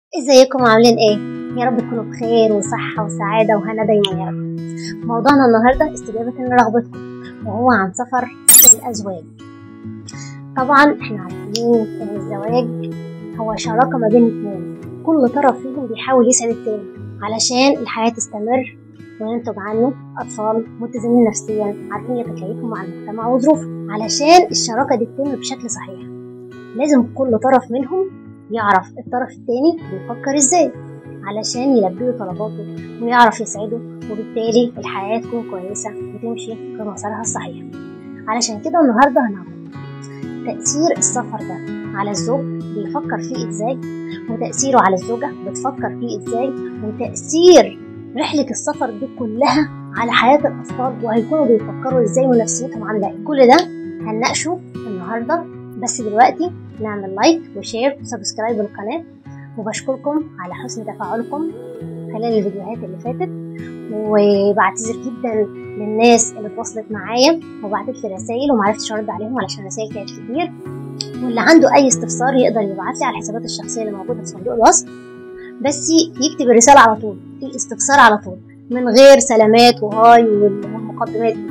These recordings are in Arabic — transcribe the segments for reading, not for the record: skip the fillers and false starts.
ازيكم عاملين ايه؟ يا رب تكونوا بخير وصحة وسعادة وهنا دايما يا رب. موضوعنا النهاردة استجابة لرغبتكم، وهو عن سفر الأزواج. طبعا احنا عارفين ان الزواج هو شراكة ما بين اتنين، كل طرف فيهم بيحاول يسعد التاني علشان الحياة تستمر وينتج عنه أطفال متزنين نفسيا عارفين يتكيفوا مع المجتمع وظروفه. علشان الشراكة دي تتم بشكل صحيح لازم كل طرف منهم يعرف الطرف التاني بيفكر ازاي علشان يلبيه طلباته ويعرف يسعده، وبالتالي الحياة تكون كويسة وتمشي في مسارها الصحيح. علشان كده النهاردة هنعرف تأثير السفر ده على الزوج بيفكر فيه ازاي، وتأثيره على الزوجة بتفكر فيه ازاي، وتأثير رحلة السفر دي كلها على حياة الأطفال وهيكونوا بيفكروا ازاي ونفسيتهم عاملة ايه. كل ده هنناقشه النهاردة، بس دلوقتي نعمل لايك وشير وسبسكرايب للقناة، وبشكركم على حسن تفاعلكم خلال الفيديوهات اللي فاتت. وبعتذر جدا للناس اللي اتواصلت معايا وبعتت لي رسائل ومعرفتش ارد عليهم علشان الرسائل كانت كتير. واللي عنده اي استفسار يقدر يبعت لي على الحسابات الشخصية اللي موجودة في صندوق الوصف، بس يكتب الرسالة على طول، الاستفسار على طول من غير سلامات وهاي والمقدمات دي.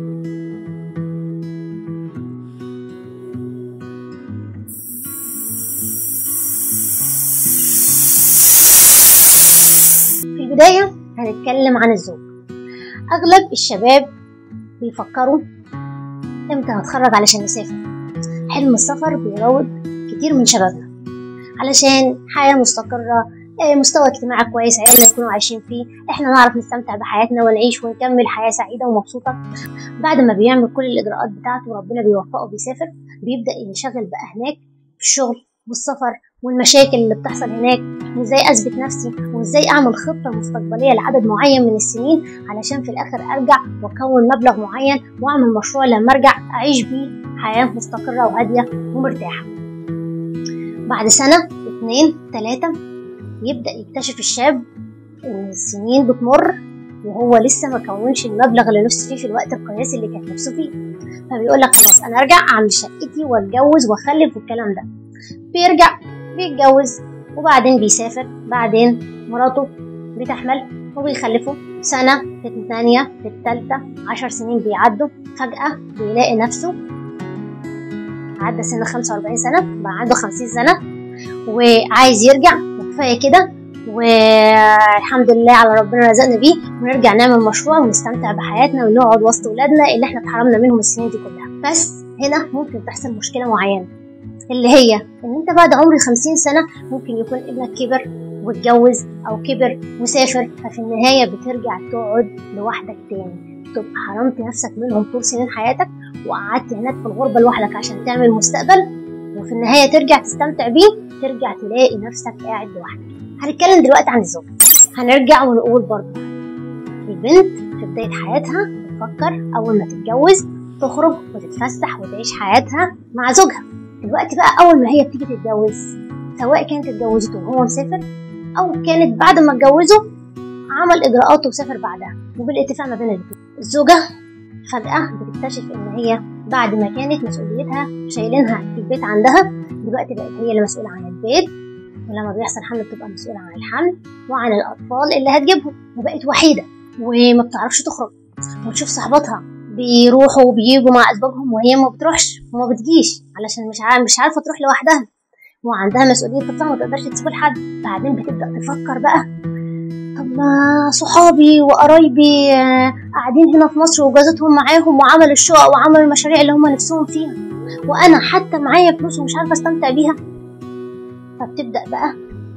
في البداية هنتكلم عن الزوج. أغلب الشباب بيفكروا امتى هتخرج علشان نسافر. حلم السفر بيراود كتير من شبابنا علشان حياة مستقرة، مستوى اجتماعي كويس عيالنا يكونوا عايشين فيه، احنا نعرف نستمتع بحياتنا ونعيش ونكمل حياة سعيدة ومبسوطة. بعد ما بيعمل كل الإجراءات بتاعته وربنا بيوفقه بيسافر، بيبدأ ينشغل بقى هناك في الشغل والسفر والمشاكل اللي بتحصل هناك، وازاي اثبت نفسي وازاي اعمل خطة مستقبلية لعدد معين من السنين علشان في الاخر ارجع واكون مبلغ معين واعمل مشروع لما ارجع اعيش بيه حياة مستقرة وهادية ومرتاحة. بعد سنة 2 3 يبدأ يكتشف الشاب ان السنين بتمر وهو لسه ما كونش المبلغ اللي نفسه فيه في الوقت القياسي اللي كان نفسه فيه. فبيقول لك خلاص انا ارجع اعمل شقتي واتجوز واخلف والكلام ده. بيرجع بيتجوز وبعدين بيسافر، بعدين مراته بتحمل وبيخلفوا سنة في الثانية في الثالثة، 10 سنين بيعدوا. فجأة بيلاقي نفسه عدى سنة 45 سنة، بقى عنده 50 سنة وعايز يرجع وكفاية كده والحمد لله على ربنا رزقنا بيه، ونرجع نعمل مشروع ونستمتع بحياتنا ونقعد وسط ولادنا اللي احنا اتحرمنا منهم السنين دي كلها. بس هنا ممكن تحصل مشكلة معينة، اللي هي ان انت بعد عمر 50 سنة ممكن يكون ابنك كبر واتجوز او كبر وسافر، ففي النهاية بترجع تقعد لوحدك تاني، تبقى حرمت نفسك منهم طول سنين حياتك وقعدت هناك في الغربة لوحدك عشان تعمل مستقبل، وفي النهاية ترجع تستمتع بيه، ترجع تلاقي نفسك قاعد لوحدك. هنتكلم دلوقتي عن الزوج. هنرجع ونقول برضه البنت في بداية حياتها بتفكر أول ما تتجوز تخرج وتتفسح وتعيش حياتها مع زوجها. دلوقتي بقى أول ما هي بتيجي تتجوز، سواء كانت اتجوزته وهو مسافر أو كانت بعد ما اتجوزه عمل إجراءاته وسافر بعدها وبالاتفاق ما بين الاتنين، الزوجة فجأة بتكتشف إن هي بعد ما كانت مسؤوليتها شايلينها في البيت عندها، دلوقتي بقت هي اللي مسؤولة عن البيت، ولما بيحصل حمل بتبقى مسؤولة عن الحمل وعن الأطفال اللي هتجيبهم، وبقت وحيدة وما بتعرفش تخرج وتشوف صحباتها بيروحوا وبيجوا مع أسبابهم وهي ما بتروحش وما بتجيش علشان مش عارفة تروح لوحدها وعندها مسؤولية طفلها ما تقدرش تسيبه لحد. بعدين بتبدأ تفكر بقى، طب ما صحابي وقرايبي قاعدين هنا في مصر وجازتهم معاهم وعملوا الشقق وعملوا المشاريع اللي هم نفسهم فيها، وأنا حتى معايا فلوس ومش عارفة استمتع بيها. فبتبدأ بقى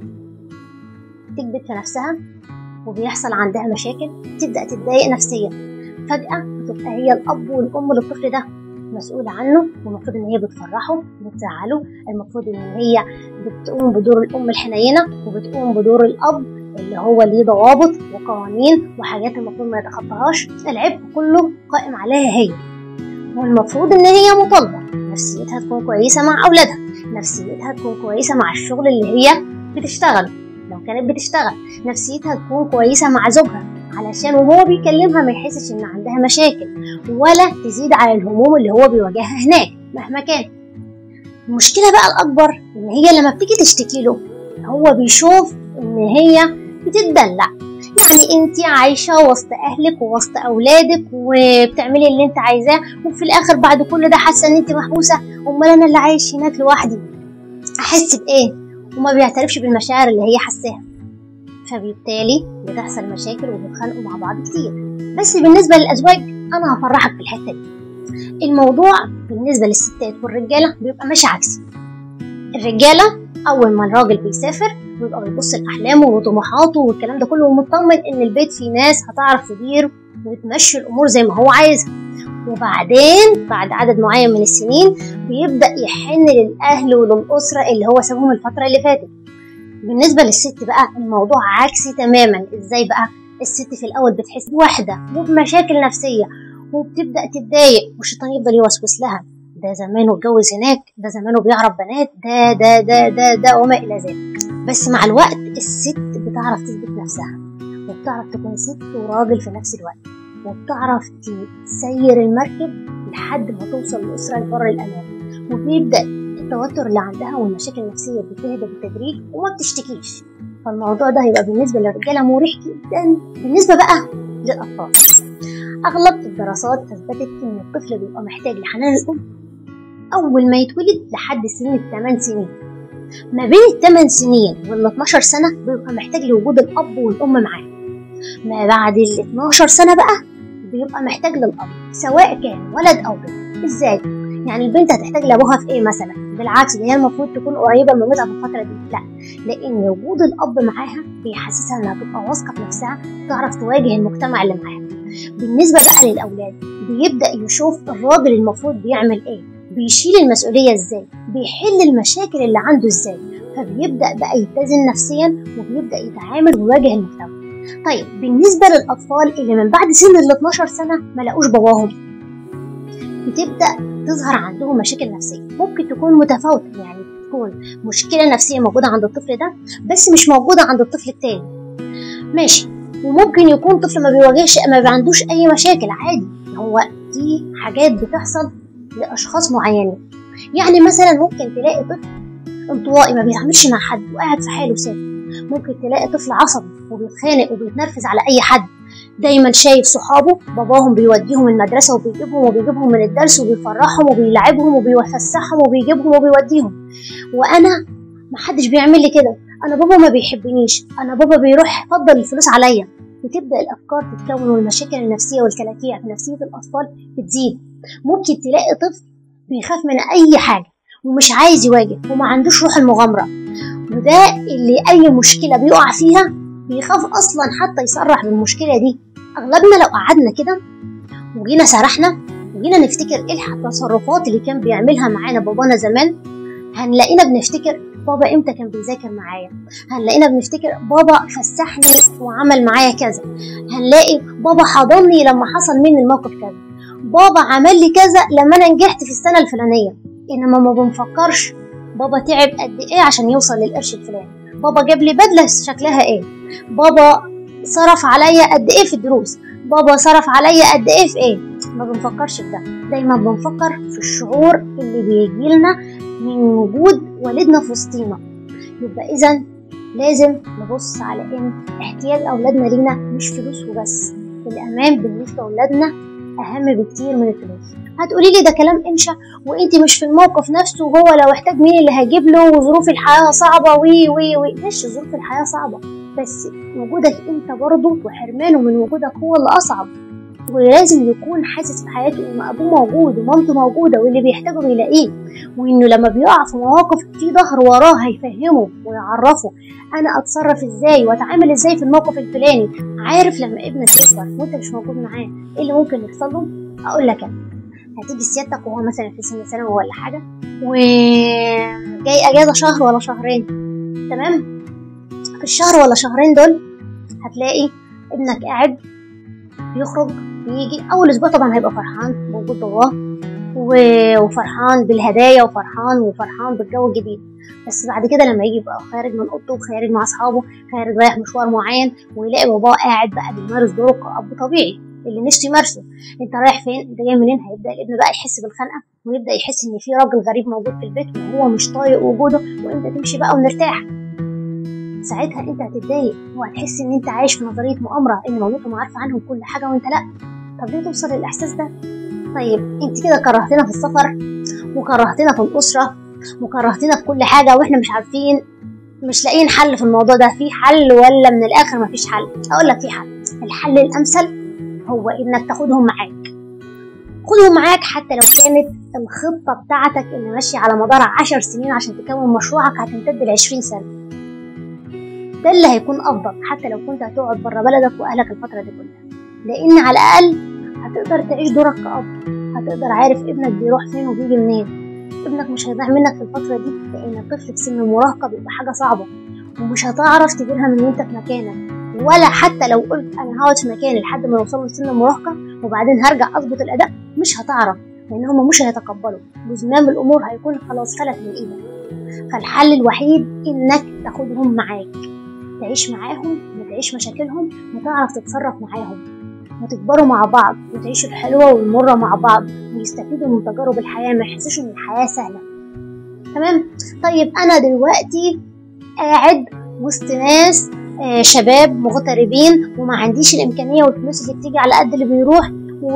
تكبت في نفسها وبيحصل عندها مشاكل، تبدأ تتضايق نفسيا. فجأة بتبقى هي الأب والأم للطفل ده مسؤولة عنه، والمفروض إن هي بتفرحه وبتزعله، المفروض إن هي بتقوم بدور الأم الحنينة وبتقوم بدور الأب اللي هو ليه ضوابط وقوانين وحاجات المفروض ما يتخطاهاش. العبء كله قائم عليها هي، والمفروض إن هي مطالبة نفسيتها تكون كويسة مع أولادها، نفسيتها تكون كويسة مع الشغل اللي هي بتشتغل لو كانت بتشتغل، نفسيتها تكون كويسة مع زوجها علشان وهو بيكلمها ما يحسش ان عندها مشاكل ولا تزيد على الهموم اللي هو بيواجهها هناك مهما كان. المشكلة بقى الأكبر ان هي لما بتيجي تشتكي له هو بيشوف ان هي بتتدلع، يعني انت عايشة وسط اهلك ووسط اولادك وبتعملي اللي انت عايزاه، وفي الاخر بعد كل ده حاسة ان انت محبوسة. امال انا اللي عايش هناك لوحدي احس بايه؟ وما بيعترفش بالمشاعر اللي هي حساها، فبالتالي بتحصل مشاكل وبيتخانقوا مع بعض كتير. بس بالنسبة للازواج انا هفرحك في الحتة دي، الموضوع بالنسبة للستات والرجالة بيبقى ماشي عكسي. الرجالة أول ما الراجل بيسافر بيبقى بيبص لأحلامه وطموحاته والكلام ده كله، ومطمن إن البيت فيه ناس هتعرف تدير وتمشي الأمور زي ما هو عايزها. وبعدين بعد عدد معين من السنين بيبدأ يحن للأهل وللأسرة اللي هو سابهم الفترة اللي فاتت. بالنسبة للست بقى الموضوع عكسي تماما. إزاي بقى؟ الست في الأول بتحس بوحدة وبمشاكل نفسية وبتبدأ تتضايق، والشيطان يفضل يوسوس لها، ده زمانه اتجوز هناك، ده زمانه بيعرف بنات، ده وما إلى ذلك. بس مع الوقت الست بتعرف تثبت نفسها، وبتعرف تكون ست وراجل في نفس الوقت، وبتعرف تسير المركب لحد ما توصل لأسرة لبر الأمان. وبيبدأ التوتر اللي عندها والمشاكل النفسية بتهدى بالتدريج وما بتشتكيش. فالموضوع ده هيبقى بالنسبة للرجالة مريح جدا. بالنسبة بقى للأطفال، أغلب الدراسات أثبتت إن الطفل بيبقى محتاج لحنان الأم أول ما يتولد لحد سن 8 سنين. ما بين 8 سنين وال 12 سنة بيبقى محتاج لوجود الأب والأم معاه. ما بعد 12 سنة بقى بيبقى محتاج للأب سواء كان ولد أو بنت. إزاي؟ يعني البنت هتحتاج لأبوها في إيه مثلا؟ بالعكس، دي هي المفروض تكون قريبة من مامتها في الفترة دي. لا، لأن وجود الأب معاها بيحسسها إنها تبقى واثقة في نفسها، تعرف تواجه المجتمع اللي معاها. بالنسبة بقى للأولاد بيبدأ يشوف الراجل المفروض بيعمل إيه، بيشيل المسؤولية إزاي، بيحل المشاكل اللي عنده إزاي، فبيبدأ بقى يتزن نفسيا وبيبدأ يتعامل ويواجه المجتمع. طيب بالنسبة للأطفال اللي من بعد سن ال 12 سنة ما لقوش باباهم، بتبدأ تظهر عندهم مشاكل نفسية ممكن تكون متفاوتة، يعني تكون مشكلة نفسية موجودة عند الطفل ده بس مش موجودة عند الطفل التاني، ماشي. وممكن يكون طفل ما عندوش أي مشاكل عادي. هو دي حاجات بتحصل لأشخاص معينين. يعني مثلا ممكن تلاقي طفل انطوائي ما بيتعاملش مع حد وقاعد في حاله ساكت. ممكن تلاقي طفل عصبي وبيتخانق وبيتنرفز على أي حد، دايما شايف صحابه باباهم بيوديهم المدرسة وبيجيبهم من الدرس وبيفرحهم وبيلعبهم وبيفسحهم وبيجيبهم وبيوديهم، وأنا محدش بيعمل لي كده، أنا بابا ما بيحبنيش، أنا بابا بيروح يفضل الفلوس عليا. بتبدأ الأفكار تتكون والمشاكل النفسية والكلاكيع في نفسية الأطفال بتزيد. ممكن تلاقي طفل بيخاف من أي حاجة ومش عايز يواجه وما عندوش روح المغامرة، وده اللي أي مشكلة بيقع فيها بيخاف أصلا حتى يصرح بالمشكلة دي. أغلبنا لو قعدنا كده وجينا سرحنا وجينا نفتكر إيه التصرفات اللي كان بيعملها معانا بابانا زمان، هنلاقينا بنفتكر بابا امتى كان بيذاكر معايا، هنلاقينا بنفتكر بابا فسحني وعمل معايا كذا، هنلاقي بابا حضني لما حصل مني الموقف كذا، بابا عمل لي كذا لما انا نجحت في السنة الفلانية. انما ما بنفكرش بابا تعب قد ايه عشان يوصل للقرش الفلاني، بابا جاب لي بدلة شكلها ايه، بابا صرف عليا قد ايه في الدروس، بابا صرف عليا قد ايه في ايه. ما بنفكرش في ده، دايما بنفكر في الشعور اللي بيجيلنا من وجود والدنا في وسطينا. يبقى إذن لازم نبص على إن احتياج أولادنا لينا مش فلوس وبس، الأمان بالنسبة لأولادنا أهم بكتير من الفلوس. هتقولي لي ده كلام إنشا وإنتي مش في الموقف نفسه، وهو لو احتاج مين اللي هيجيب له، وظروف الحياة صعبة وي ماشي، ظروف الحياة صعبة بس وجودك أنت برضه وحرمانه من وجودك هو اللي أصعب. ولازم يكون حاسس في حياته ان ابوه موجود ومامته موجوده واللي بيحتاجه بيلاقيه، وانه لما بيقع في مواقف في ظهر وراه هيفهمه ويعرفه انا اتصرف ازاي واتعامل ازاي في الموقف الفلاني. عارف لما ابنك يكبر وانت مش موجود معاه ايه اللي ممكن يحصل له؟ اقول لك انا، هتيجي سيادتك وهو مثلا في سن ثانوي ولا حاجه وجاي اجازه شهر ولا شهرين، تمام؟ في الشهر ولا شهرين دول هتلاقي ابنك قاعد بيخرج بيجي. اول اسبوع طبعا هيبقى فرحان بوجود باباه وفرحان بالهدايا وفرحان بالجو الجديد، بس بعد كده لما يجي بقى خارج من اوضته وخارج مع اصحابه، خارج رايح مشوار معين ويلاقي باباه قاعد بقى بيمارس دوره كأب طبيعي اللي نفسه يمارسه، انت رايح فين؟ انت جاي منين؟ هيبدا الابن بقى يحس بالخنقه ويبدا يحس ان في راجل غريب موجود في البيت وهو مش طايق وجوده، وانت تمشي بقى ونرتاح. ساعتها انت هتتضايق وهتحس ان انت عايش في نظريه مؤامره، ان مامتهم عارفه عنهم كل حاجه وانت لا. طب ليه توصل للاحساس ده؟ طيب انت كده كرهتنا في السفر وكرهتنا في الاسره وكرهتنا في كل حاجه، واحنا مش عارفين، مش لاقيين حل في الموضوع ده. في حل ولا من الاخر مفيش حل؟ اقول لك في حل. الحل الامثل هو انك تاخدهم معاك. خدهم معاك حتى لو كانت الخطه بتاعتك اللي ماشيه على مدار 10 سنين عشان تكون مشروعك هتمتد ل20 سنه. ده اللي هيكون افضل حتى لو كنت هتقعد بره بلدك واهلك الفتره دي كلها، لان على الاقل هتقدر تعيش دورك كأب، هتقدر عارف ابنك بيروح فين وبيجي منين. ابنك مش هيضيع منك في الفتره دي، لان الطفل في سن المراهقه بيبقى حاجه صعبه ومش هتعرف تديرها من وانت في مكانك، ولا حتى لو قلت انا هقعد في مكاني لحد ما يوصلوا لسن المراهقه وبعدين هرجع اظبط الاداء، مش هتعرف، لان هم مش هيتقبلوا، وزمام الامور هيكون خلاص فلت من ايدك. فالحل الوحيد انك تاخدهم معاك، تعيش معاهم وتعيش مشاكلهم وتعرف تتصرف معاهم وتكبروا مع بعض وتعيشوا الحلوه والمره مع بعض ويستفيدوا من تجارب الحياه، ما يحسوش ان الحياه سهله. تمام؟ طيب انا دلوقتي قاعد وسط ناس شباب مغتربين وما عنديش الامكانيه والفلوس اللي بتيجي على قد اللي بيروح،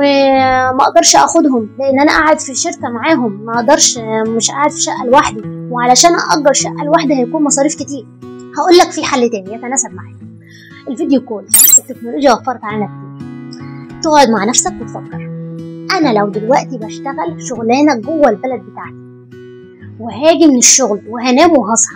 وما اقدرش اخدهم لان انا قاعد في شركه معاهم، ما اقدرش، مش قاعد في شقه لوحدي، وعلشان اجر شقه لوحدي هيكون مصاريف كتير. هقول لك في حل تاني يتناسب معاك. الفيديو كول. التكنولوجيا وفرت علينا كتير. تقعد مع نفسك وتفكر، انا لو دلوقتي بشتغل شغلانه جوه البلد بتاعتي وهاجي من الشغل وهنام وهصحى،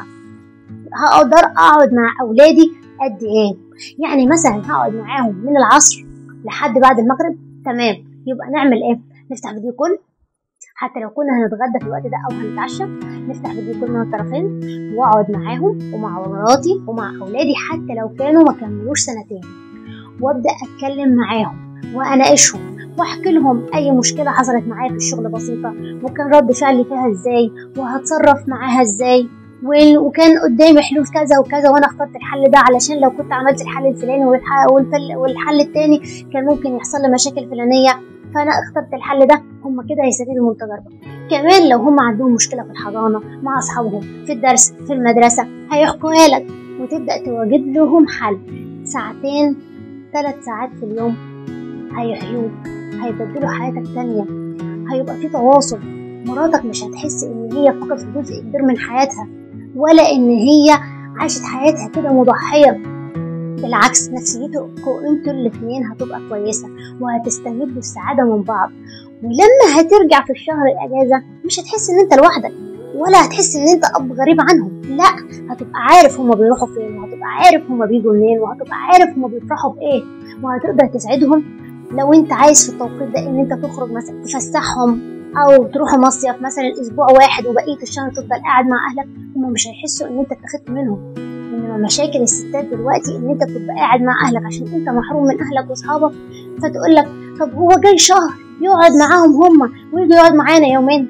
هقدر اقعد مع اولادي قد ايه؟ يعني مثلا هقعد معاهم من العصر لحد بعد المغرب. تمام، يبقى نعمل ايه؟ نفتح فيديو كول، حتى لو كنا هنتغدى في الوقت ده او هنتعشى، نفتح فيديو كول من الطرفين واقعد معاهم ومع مراتي ومع اولادي حتى لو كانوا ما كملوش سنتين، وابدا اتكلم معاهم واناقشهم واحكي لهم اي مشكله حصلت معايا في الشغل بسيطه، وكان رد فعلي فيها ازاي، وهتصرف معاها ازاي، وكان قدامي حلول كذا وكذا وانا اخترت الحل ده علشان لو كنت عملت الحل الفلاني والحل التاني كان ممكن يحصل لي مشاكل فلانيه، فانا اخترت الحل ده. هم كده هيستفيدوا من تجاربك. كمان لو هم عندهم مشكله في الحضانه مع اصحابهم، في الدرس، في المدرسه، هيحكوها لك وتبدا توجد لهم حل. 2 ساعتين 3 ساعات في اليوم هيحيوك، هيبدلوا حياتك تانية، هيبقى في تواصل. مراتك مش هتحس ان هي فقدت جزء كبير من حياتها، ولا ان هي عاشت حياتها كده مضحيه. بالعكس، نفسيتكم انتوا الاثنين هتبقى كويسه وهتستمدوا السعاده من بعض. ولما هترجع في الشهر الاجازه مش هتحس ان انت لوحدك، ولا هتحس ان انت اب غريب عنهم، لا، هتبقى عارف هما بيروحوا فين، وهتبقى عارف هما بيجوا منين، وهتبقى عارف هما بيفرحوا بايه، وهتقدر تساعدهم. لو انت عايز في التوقيت ده ان انت تخرج مثلا تفسحهم او تروحوا مصيف مثلا اسبوع واحد وبقيه الشهر تفضل قاعد مع اهلك، هما مش هيحسوا ان انت اتخذت منهم. انما مشاكل الستات دلوقتي ان انت بتبقى قاعد مع اهلك عشان انت محروم من اهلك واصحابك، فتقول لك طب هو جاي شهر يقعد معاهم هما ويجي يقعد معانا يومين.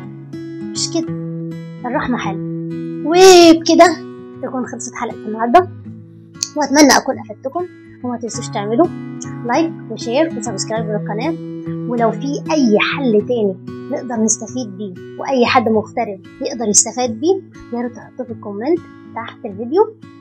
مش كده، الرحمه حلوه. وبكده تكون خلصت حلقه النهارده، واتمنى اكون افدتكم. وما تنسوش تعملوا لايك وشير وسبسكرايب للقناه، ولو في اي حل تاني نقدر نستفيد بيه واي حد مغترب يقدر يستفاد بيه، يا ريت تحطوه في الكومنت تحت الفيديو